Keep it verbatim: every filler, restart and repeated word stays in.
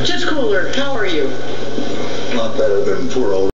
Just cooler, how are you? Not better than poor old